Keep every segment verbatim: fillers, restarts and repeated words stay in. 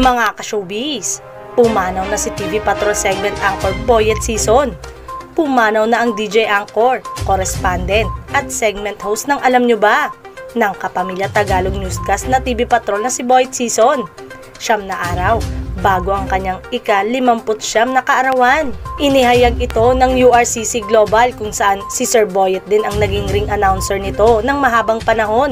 Mga ka-showbiz, pumanaw na si T V Patrol segment anchor Boyet Sison. Pumanaw na ang D J anchor, correspondent at segment host ng Alam Nyo Ba? Ng Kapamilya Tagalog Newscast na T V Patrol na si Boyet Sison. Siyam na araw bago ang kanyang ika-limamput siyam na kaarawan. Inihayag ito ng U R C C Global kung saan si Sir Boyet din ang naging ring announcer nito ng mahabang panahon.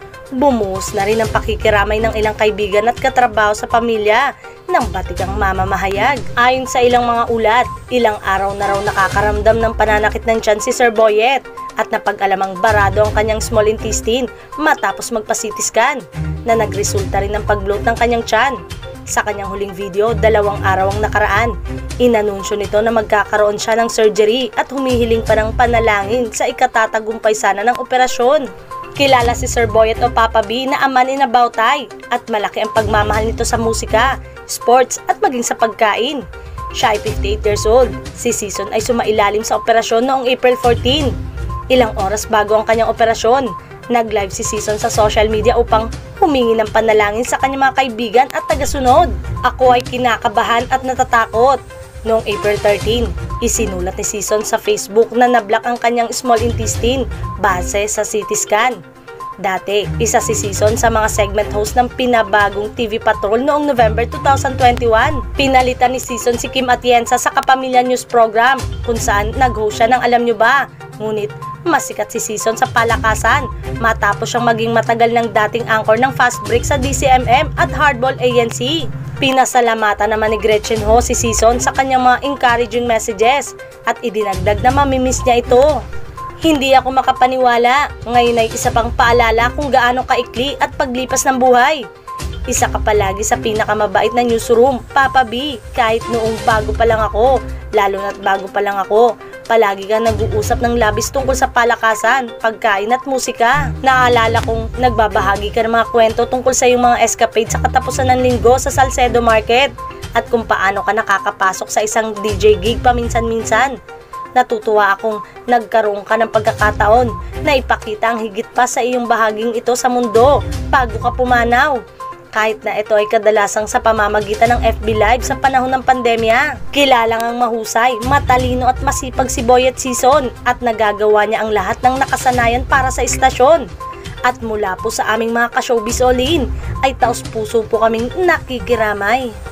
Bumuhos na rin ang pakikiramay ng ilang kaibigan at katrabaho sa pamilya ng batikang mamamahayag. Ayon sa ilang mga ulat, ilang araw na raw nakakaramdam ng pananakit ng tiyan si Sir Boyet at napag-alamang barado ang kanyang small intestine matapos magpa-C T scan na nagresulta rin ng pag-bloat ng kanyang tiyan. Sa kanyang huling video, dalawang araw ang nakaraan. Inanunsyo nito na magkakaroon siya ng surgery at humihiling pa ng panalangin sa ikatatagumpay sana ng operasyon. Kilala si Sir Boyet o Papa B na a man in a bow tie at malaki ang pagmamahal nito sa musika, sports at maging sa pagkain. Siya ay fifty-eight years old. Si Sison ay sumailalim sa operasyon noong April fourteen. Ilang oras bago ang kanyang operasyon, nag-live si Sison sa social media upang humingi ng panalangin sa kanyang mga kaibigan at tagasunod. Ako ay kinakabahan at natatakot. Noong April thirteen, isinulat ni Sison sa Facebook na nablock ang kanyang small intestine base sa C T scan. Dati, isa si Sison sa mga segment host ng pinabagong T V Patrol noong November two thousand twenty-one. Pinalitan ni Sison si Kim Atienza sa Kapamilya News Program kung saan nag-host siya ng Alam Nyo Ba? Ngunit masikat si Sison sa palakasan matapos siyang maging matagal ng dating anchor ng Fast Break sa D C M M at Hardball A N C. Pinasalamatan naman ni Gretchen Ho si Sison sa kanyang mga encouraging messages at idinagdag na mamimiss niya ito. Hindi ako makapaniwala, ngayon ay isa pang paalala kung gaano kaikli at paglipas ng buhay. Isa ka palagi sa pinakamabait na newsroom, Papa B, kahit noong bago pa lang ako, lalo na't bago pa lang ako. Palagi kang nag-uusap ng labis tungkol sa palakasan, pagkain at musika. Naalala kong nagbabahagi ka ng mga kwento tungkol sa iyong mga escapade sa katapusan ng linggo sa Salcedo Market at kung paano ka nakakapasok sa isang D J gig paminsan-minsan. Natutuwa akong nagkaroon ka ng pagkakataon na ipakita ang higit pa sa iyong bahaging ito sa mundo bago ka pumanaw. Kahit na ito ay kadalasang sa pamamagitan ng F B Live sa panahon ng pandemya. Kilala ngang mahusay, matalino at masipag si Boyet Sison at nagagawa niya ang lahat ng nakasanayan para sa istasyon. At mula po sa aming mga ka-showbiz all in, ay taos puso po kaming nakikiramay.